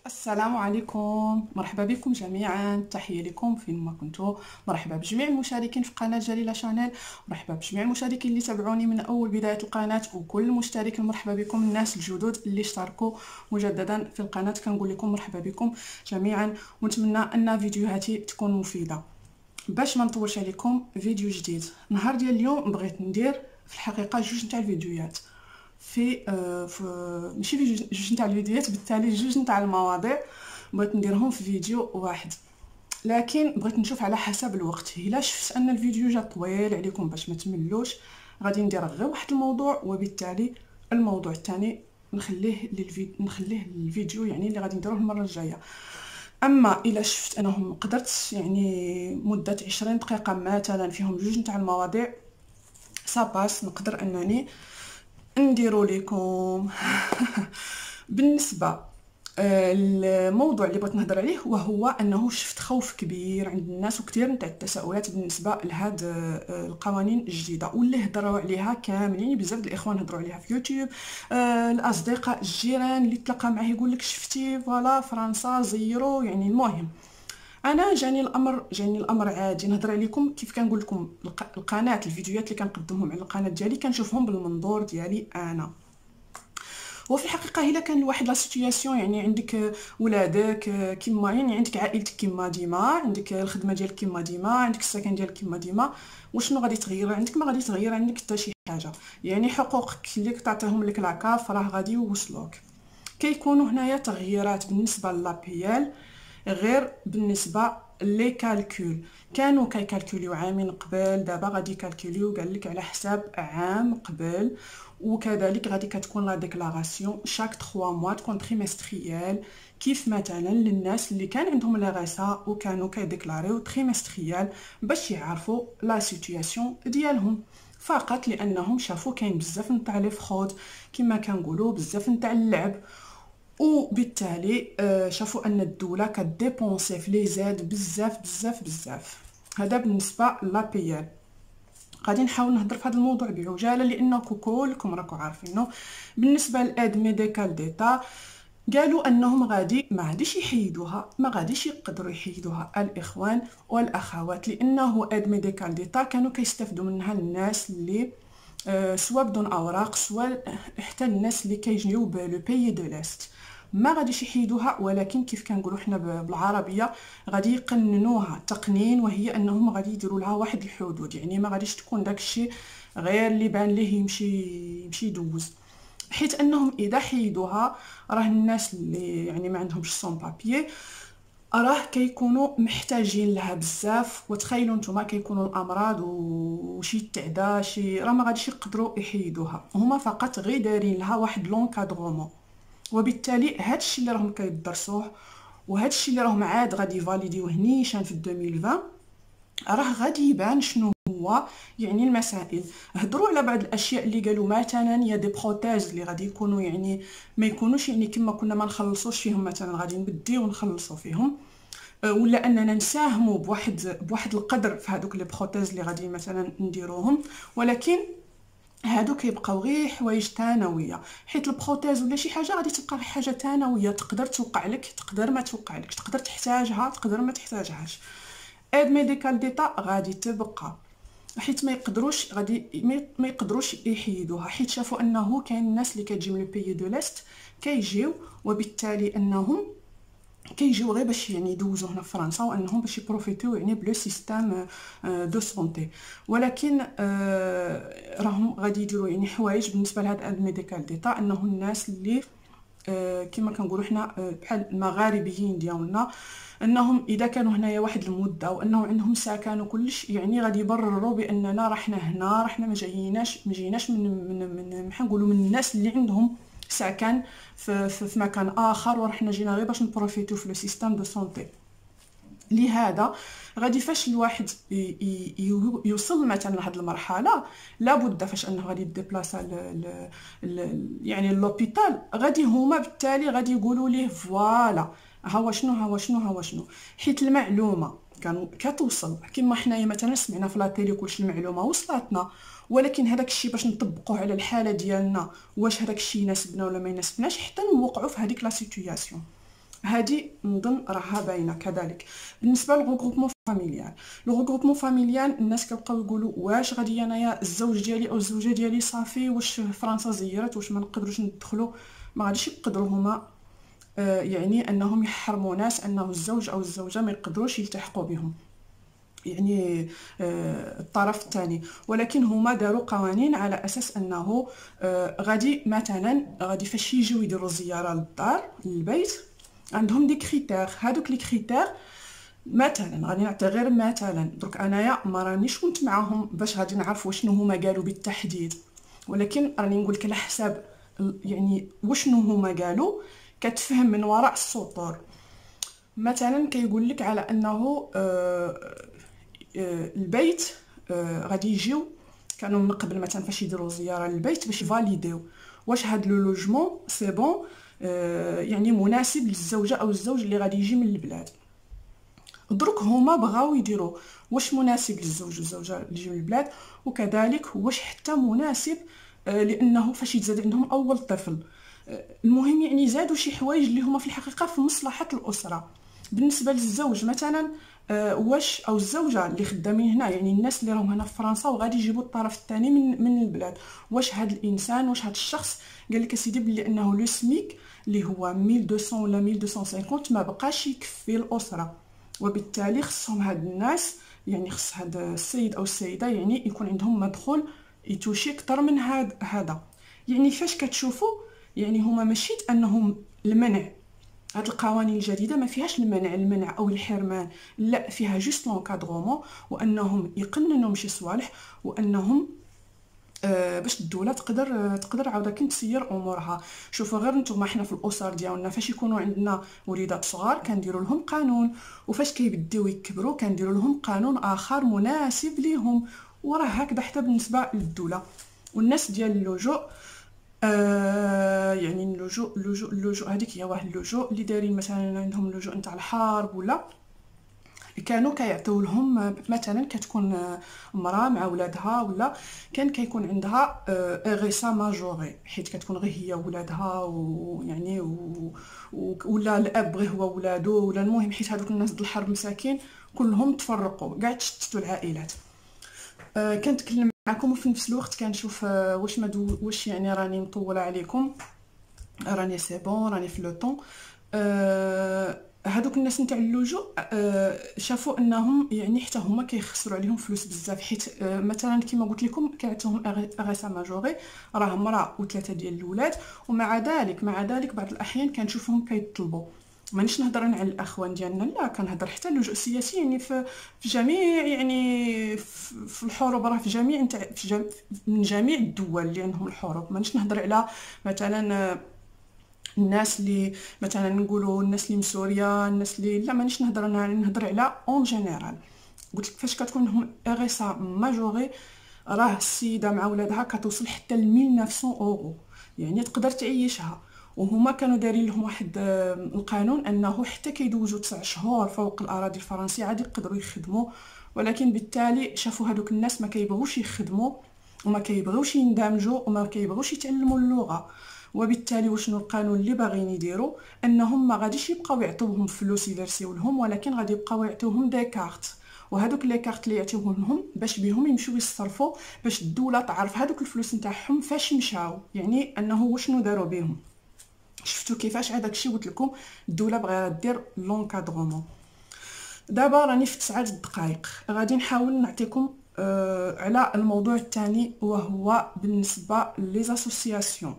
السلام عليكم، مرحبا بكم جميعا. تحية لكم فين ما كنتوا. مرحبا بجميع المشاركين في قناة جليلة شانيل، مرحبا بجميع المشاركين اللي تابعوني من اول بداية القناة، وكل مشترك مرحبا بكم. الناس الجدد اللي اشتركوا مجددا في القناة كنقول لكم مرحبا بكم جميعا، ونتمنى ان فيديوهاتي تكون مفيدة. باش ما نطولش عليكم، فيديو جديد. نهار ديال اليوم بغيت ندير في الحقيقة جوج نتاع الفيديوهات في ماشي في جوج نتاع الفيديوهات، بالتالي جوج نتاع المواضيع بغيت نديرهم في فيديو واحد، لكن بغيت نشوف على حسب الوقت. الا شفت ان الفيديو جا طويل عليكم باش ما تملوش، غادي ندير غير واحد الموضوع، وبالتالي الموضوع الثاني نخليه للفيديو يعني اللي غادي نديروه المره الجايه. اما الا شفت انهم قدرت يعني مده 20 دقيقه مثلا فيهم جوج نتاع المواضيع صاباس، نقدر انني نديرو لكم. بالنسبه الموضوع اللي بغيت نهضر عليه وهو انه شفت خوف كبير عند الناس وكثير نتاع التساؤلات بالنسبه لهاد القوانين الجديده واللي هضروا عليها كاملين. بزاف د الاخوان هضروا عليها في يوتيوب، الاصدقاء الجيران اللي تلقى معاه يقول لك شفتي فوالا فرنسا زيرو. يعني المهم انا جاني الامر عادي. نهضر عليكم كيف كنقول لكم القناه، الفيديوهات اللي كنقدمهم على القناه ديالي كنشوفهم بالمنظور ديالي انا. وفي الحقيقه الا كان واحد لا سيتوياسيون، يعني عندك ولادك كيما، يعني عندك عائلتك كيما ديما، عندك الخدمه ديالك كيما ديما، عندك السكن ديالك كيما ديما، وشنو غادي تغير عندك؟ ما غادي تغير عندك حتى شي حاجه. يعني حقوقك اللي تعطيهم لك لاكاف راه غادي يوصلوك. كيكونوا هنايا تغييرات بالنسبه لابيال غير بالنسبه لي كالكول. كانوا كيكالكوليو عامين قبل، دابا غادي يكالكوليو قال لك على حساب عام قبل. وكذلك غادي كتكون لا ديكلاراسيون شاك 3 موا، تكون تريمستريال، كيف مثلا للناس اللي كان عندهم لاغاسا وكانوا كيديكلاريو تريمستريال باش يعرفوا لا سيتوياسيون ديالهم، فقط لانهم شافوا كاين بزاف نتاع لي فرود كما كنقولوا، بزاف نتاع اللعب، وبالتالي شافوا ان الدوله كديبونسي في لي زاد بزاف بزاف بزاف. هذا بالنسبه لابيال. غادي نحاول نهضر في هذا الموضوع بعجاله لانكم كلكم راكم عارفينه. بالنسبه للاد ميديكال ديتا، قالوا انهم ما غاديش يحيدوها، ما غاديش يقدروا يحيدوها الاخوان والاخوات، لانه اد ميديكال ديتا كانوا كيستافدوا منها الناس اللي سواء بدون اوراق، سواء حتى الناس اللي كيجيو بلو بيي دو لاست. ما غاديش يحيدوها، ولكن كيف كنقولوا حنا بالعربيه غادي يقننوها تقنين، وهي انهم غادي يديروا لها واحد الحدود. يعني ما غاديش تكون داكشي غير اللي بان ليه يمشي يدوز، حيت انهم اذا حيدوها راه الناس اللي يعني ما عندهمش سون بابيي راه كيكونوا محتاجين لها بزاف. وتخيلوا نتوما كيكونوا الامراض وشي تعدا شي، راه ما غاديش يقدروا يحيدوها، هما فقط غير دايرين لها واحد لونكادغومون. وبالتالي هادشي اللي راهم كيدرسوه وهادشي اللي راهم عاد غادي فاليديوه نيشان في 2020 راه غادي يبان شنو هو يعني المسائل. هضروا على بعض الاشياء اللي قالوا مثلا يا دي بروتيز اللي غادي يكونوا يعني ما يكونوش يعني كما كنا ما نخلصوش فيهم، مثلا غادي نبديو ونخلصوا فيهم، ولا اننا نساهموا بواحد القدر في هذوك لي بروتيز اللي غادي مثلا نديروهم، ولكن هادو كيبقاو غير حوايج ثانويه. حيت البروتيز ولا شي حاجه غادي تبقى غير حاجه ثانويه، تقدر توقع لك تقدر ما توقع لك، تقدر تحتاجها تقدر ما تحتاجهاش. اد ميديكال ديتا غادي تبقى، حيت ما يقدروش يحيدوها، حيت شافوا انه كاين الناس اللي كتجي من البيي دو لاست كيجيو، وبالتالي انهم كيجيو غير باش يعني يدوزو هنا في فرنسا، وانهم باش يبروفيتيو يعني بلو سيستيم دو سونتي. ولكن راهم غادي يديروا يعني حوايج بالنسبه لهاد الميديكال ديتا، انه الناس اللي كما كنقولوا حنا بحال المغاربيين ديالنا، انهم اذا كانوا هنايا واحد المده وانه عندهم سكن وكلش، يعني غادي يبرروا باننا راه حنا هنا، راه حنا ما جيناش من بحال نقولوا من الناس اللي عندهم سكن في مكان اخر، وراه حنا جينا غير باش نبروفيتو في لو سيستيم دو سونتي. لهذا غادي فاش الواحد يوصل مثلا لهاد المرحله، لابد فاش انه غادي يديبلاصا يعني لوبيتال، غادي هما بالتالي غادي يقولوا ليه فوالا ها شنو، حيت المعلومه كانوا كتوصل كما حنايا مثلا سمعنا في لا تيلي كلشي المعلومه وصلتنا، ولكن هذاك الشيء باش نطبقوه على الحاله ديالنا، واش هذاك الشيء يناسبنا ولا ما يناسبناش حتى نوقعوا في هذيك لا سيتوياسيون. هذه نظن راها باينه. كذلك بالنسبه للغروبمون فاميليال، لو فاميليال الناس كيبقاو يقولوا واش غادي انايا الزوج ديالي او الزوجه ديالي صافي واش فرنسا زيرت واش ما نقدروش ندخلوا. ما غاديش يقدروا هما يعني انهم يحرموا ناس انه الزوج او الزوجه ما يقدروش يلتحقوا بهم، يعني الطرف الثاني. ولكن هما داروا قوانين على اساس انه غادي مثلا غادي فاش يجيو يديروا زياره للدار للبيت عندهم دي كريتير. هادوك لي كريتير مثلا غادي نعطي غير مثلا، درك انايا ما رانيش كنت معاهم باش غادي نعرف واشنو هما قالوا بالتحديد، ولكن راني نقول لك على حساب يعني واشنو هما قالوا كتفهم من وراء السطور. مثلا كيقول لك على انه البيت غادي يجيو كانوا من قبل مثلا فاش يديروا زياره للبيت باش يفاليديو واش هاد لو لوجمون سي بون يعني مناسب للزوجه او الزوج اللي غادي يجي من البلاد. درك هما بغاو يديروا واش مناسب للزوج والزوجه اللي يجيو من البلاد، وكذلك واش حتى مناسب لانه فاش يتزاد عندهم اول طفل. المهم يعني زادوا شي حوايج اللي هما في الحقيقه في مصلحه الاسره. بالنسبه للزوج مثلا واش او الزوجه اللي خدامين هنا، يعني الناس اللي راهم هنا في فرنسا وغادي يجيبوا الطرف الثاني من البلاد، واش هذا الانسان واش هذا الشخص قال لك اسيدي بلي انه لو سميك اللي هو 1200 ولا 1250 ما بقاش يكفي الاسره، وبالتالي خصهم هاد الناس يعني خص هذا السيد او السيده يعني يكون عندهم مدخول يتوشي اكثر من هذا. يعني فاش كتشوفوا يعني هما ماشي انهم المنع، هاد القوانين الجديده ما فيهاش المنع او الحرمان، لا فيها جوست لونكادرومون، وانهم يقننوا مشي صوالح، وانهم باش الدوله تقدر عاودا تسير امورها. شوفوا غير نتوما حنا في الاسر ديالنا فاش يكونوا عندنا وليدات صغار كنديروا لهم قانون، وفاش كيبداو يكبروا كنديروا لهم قانون اخر مناسب ليهم، وراه هكذا حتى بالنسبه للدوله. والناس ديال اللجوء يعني اللجوء هذيك هي واحد اللجوء اللي دايرين مثلا عندهم اللجوء نتاع الحرب ولا كانوا كيعطيو لهم مثلا كتكون امراه مع ولادها ولا كان كيكون عندها اغيسا ماجوري، حيت كتكون غير هي ولادها ويعني ولا الاب غير هو ولادو ولا المهم، حيت هذوك الناس د الحرب مساكين كلهم تفرقوا كاع تشتتوا العائلات. كنتكلم معكم وفي نفس الوقت كنشوف واش يعني راني مطوله عليكم، راني سي بون راني في لو طون. هادوك الناس نتاع اللجوء شافوا انهم يعني حتى هما كيخسروا عليهم فلوس بزاف، حيت مثلا كما قلت لكم كيعطيوهم اغيسا ماجوري، راه مراه وثلاثه ديال الاولاد، ومع ذلك بعض الاحيان كنشوفهم كيطلبوا. مانيش نهضر على الاخوان ديالنا، لا كنهضر حتى اللجوء السياسي يعني في جميع يعني في الحروب، راه في جميع من جميع الدول اللي عندهم الحروب. مانيش نهضر على مثلا الناس اللي مثلا نقولوا الناس اللي من سوريا، الناس اللي لا مانيش نهضر على اون جينيرال. قلت لك فاش كتكون لهم اغيسا ماجوري راه السيده مع ولادها كتوصل حتى ل 1900 اورو، يعني تقدر تعيشها. وهما كانوا دايرين لهم واحد القانون انه حتى كيدوزوا 9 شهور فوق الاراضي الفرنسيه عادي يقدروا يخدموا، ولكن بالتالي شافوا هذوك الناس ما كيبغوش يخدموا وما كيبغوش يندمجوا وما كيبغوش يتعلموا اللغه، وبالتالي وشنو القانون اللي باغيين يديروا انهم ما غاديش يبقاو يعطيوهم فلوس يفرسيو لهم، ولكن غادي يبقاو يعطيوهم دي كارت، وهذوك لي كارت اللي يعطيوهم لهم باش بهم يمشيو يصرفوا، باش الدوله تعرف هذوك الفلوس نتاعهم فاش مشاو، يعني انه وشنو داروا بهم. شفتوا كيفاش هذاك الشيء قلت لكم الدوله بغا دير لونكادرومون. دابا راني في 9 دقائق غادي نحاول نعطيكم على الموضوع الثاني، وهو بالنسبه ليزاسوسياسيون.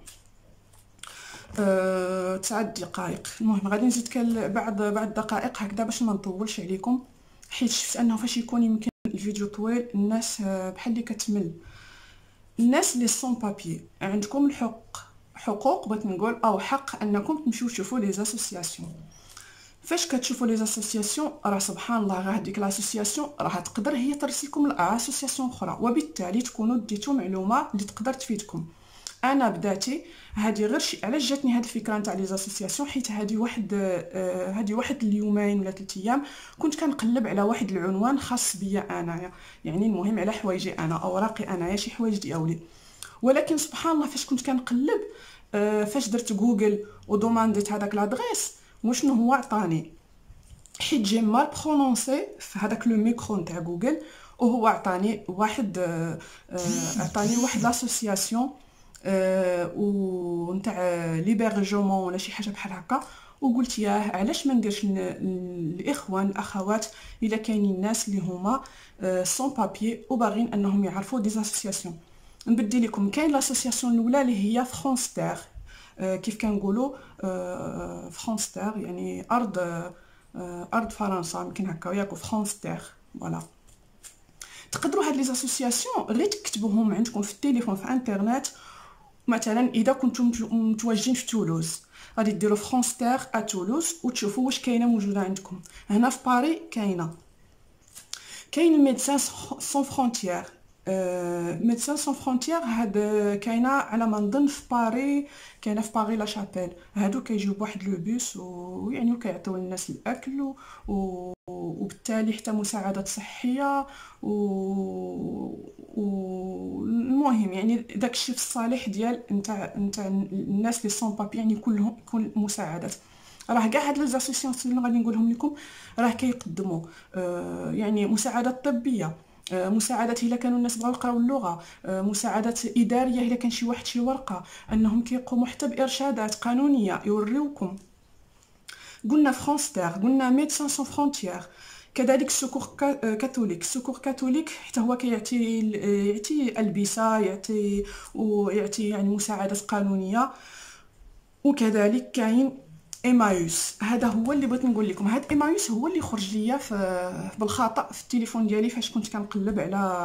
9 دقائق. المهم غادي نزيد بعد دقائق هكذا باش ما نطولش عليكم، حيت شفت انه فاش يكون يمكن الفيديو طويل الناس بحال اللي كتمل. الناس اللي سون بابي عندكم حقوق بغيت نقول او حق انكم تمشيو تشوفوا لي زاسوسياسيون. فاش كتشوفوا لي زاسوسياسيون راه سبحان الله غير هذيك لاسوسياسيون راه تقدر هي ترسلكم لاسوسياسيون اخرى، وبالتالي تكونوا ديتو معلومه اللي تقدر تفيدكم. انا بداتي هذه غير شي علاش جاتني هذه الفكره نتاع لي زاسوسياسيون، حيت هذه واحد اليومين ولا 3 ايام كنت كنقلب على واحد العنوان خاص بيا انايا، يعني المهم على حوايجي انا اوراقي انايا شي حوايج ديالي. ولكن سبحان الله فاش كنت كنقلب فاش درت جوجل ودومانديت هذاك لادريس وشنو هو عطاني، حيت جي مال برونونسي في هذاك لو ميكرو نتاع جوجل، وهو عطاني واحد عطاني واحد لاسوسياسيون و نتاع ليبرجمون ولا شي حاجه بحال هكا. وقلت ياه علاش ما نديرش الاخوان الاخوات الا كاينين الناس اللي هما سون بابي وباغين انهم يعرفوا دي اسوسياسيون. نبدي لكم، كاين لاسوسياسيون الاولى اللي هي فرانس تير، كيف كنقولوا فرانس تير يعني ارض فرنسا، يمكن هكا ياك فرانس تير. فوالا تقدروا هاد لي اسوسياسيون غير تكتبوهم عندكم في التليفون في انترنت. مثلا اذا كنتم متواجدين في تولوز غادي ديروا فرانس تير ا تولوز وتشوفوا واش كاينه موجوده عندكم. هنا في باري كاين ميدسان سون فرونتيير. ميدسان سون فرونتيير هاد كاينه على ما نظن في باري، كاينه في باري لا شابيل. هادو كيجيو بواحد لو بوس ويعني وكيعطيو للناس الاكل وبالتالي حتى مساعدات صحيه المهم يعني داكشي في الصالح ديال نتاع الناس اللي سون بابي، يعني كلهم كل مساعدات. راه كاع هاد لي زاسوسياسيون اللي غادي نقولهم لكم راه كيقدموا يعني مساعدات طبيه، مساعدات الا كانوا الناس بغاو يقراو اللغه، مساعدات اداريه الا كان شي واحد شي ورقه، انهم كيقوموا حتى بارشادات قانونيه يوريوكم. قلنا فرانس تير، قلنا ميدسان سون فرونتيير، كذلك سكور كاثوليك. سكور كاثوليك حتى هو يعطي البسه، يعطي يعني مساعدات قانونيه. وكذلك كاين ايماوس. هذا هو اللي بغيت نقول لكم، هذا ايماوس هو اللي خرج ليا بالخطا في التليفون ديالي فاش كنت كنقلب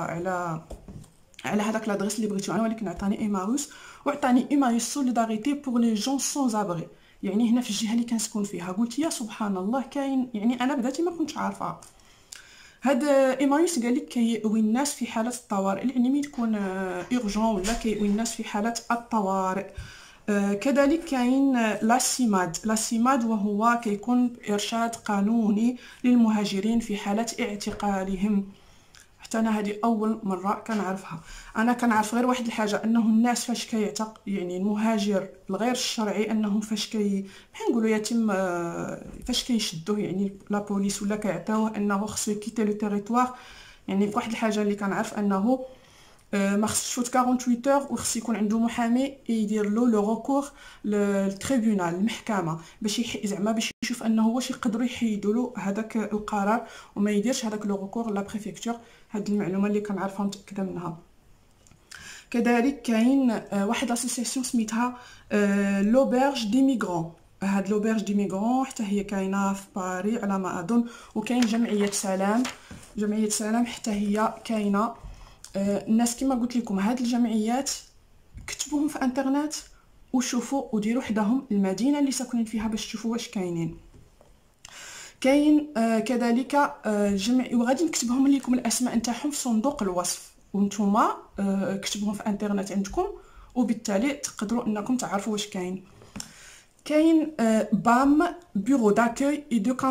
على هذاك لادريس اللي بغيتو انا، ولكن عطاني ايماوس. وعطاني ايماوس سوليداريتي بور لي جون سون ابري، يعني هنا في الجهه اللي كنسكن فيها. قلت يا سبحان الله، كاين يعني انا بداتي ما كنتش عارفه. هذا ايماوس قال لك كيأوي الناس في حالات الطوارئ، يعني ملي تكون اورجون ولا كيأوي الناس في حالات الطوارئ. كذلك كاين لاسيماد وهو كيكون ارشاد قانوني للمهاجرين في حاله اعتقالهم. حتى انا هذه اول مره كنعرفها. انا كنعرف غير واحد الحاجه، انه الناس فاش كيعتق يعني المهاجر الغير الشرعي، انهم فاش بحال نقولوا يتم فاش كيشدوه يعني لا بوليس ولا كيعطيوه انه خصو يكيتي لو تيريتوار. يعني واحد الحاجه اللي كنعرف انه ما خصش يفوت 48 اور وخص يكون عنده محامي يدير له لو ريكور للتريبيونال المحكمه باش زعما باش يشوف انه واش يقدروا يحيدوا له هذاك القرار وما يديرش هذاك لو ريكور لا بريفكتور. هاد المعلومه اللي كنعرفها متاكده منها. كذلك كاين واحد لاسوسياسيون سميتها لوبرج دي ميغرون. هاد لوبرج دي ميغرون حتى هي كاينه في باري على ما اظن. وكاين جمعيه سلام حتى هي كاينه. الناس كما قلت لكم هاد الجمعيات كتبوهم في انترنت وشوفوا وديروا حداهم المدينه اللي ساكنين فيها باش تشوفوا واش كاينين. كاين كذلك جمع، وغادي نكتبهم لكم الاسماء نتاعهم في صندوق الوصف، وانتوما كتبوهم في انترنت عندكم وبالتالي تقدروا انكم تعرفوا واش كاين. كاين بام بيرو داكوي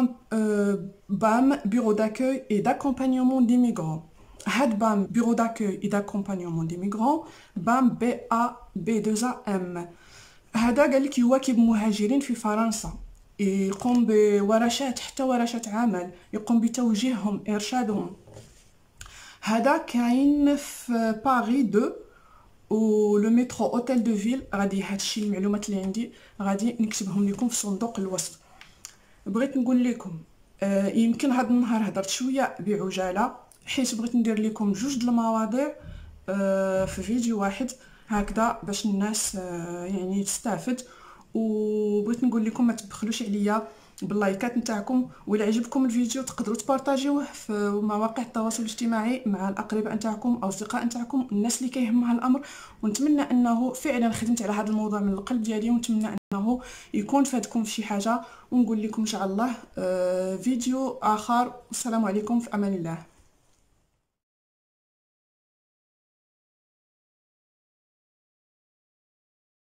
اي داكومبانيومون دي ميغرون. هاد بام بيرو داكوي اي داكومبانيومون دي ميغرون، بام BAM. هذا قال لك يواكب مهاجرين في فرنسا، يقوم بورشات حتى ورشات عمل، يقوم بتوجيههم ارشادهم. هذا كاين في باري 2 ولو مترو اوتيل دو فيل. غادي هادشي المعلومات اللي عندي غادي نكتبهم لكم في صندوق الوصف. بغيت نقول لكم يمكن هذا النهار هضرت شويه بعجاله حيت بغيت ندير لكم جوج د المواضيع في فيديو واحد هكذا باش الناس يعني تستافد. وبغيت نقول لكم ما تبخلوش عليا باللايكات نتاعكم، وإلا عجبكم الفيديو تقدروا تبارطاجيوه في مواقع التواصل الاجتماعي مع الاقرباء نتاعكم او اصدقاء نتاعكم، الناس اللي كيهمها الامر. ونتمنى انه فعلا خدمت على هذا الموضوع من القلب ديالي، ونتمنى انه يكون فادكم في شي حاجه. ونقول لكم ان شاء الله فيديو اخر. والسلام عليكم، في امان الله.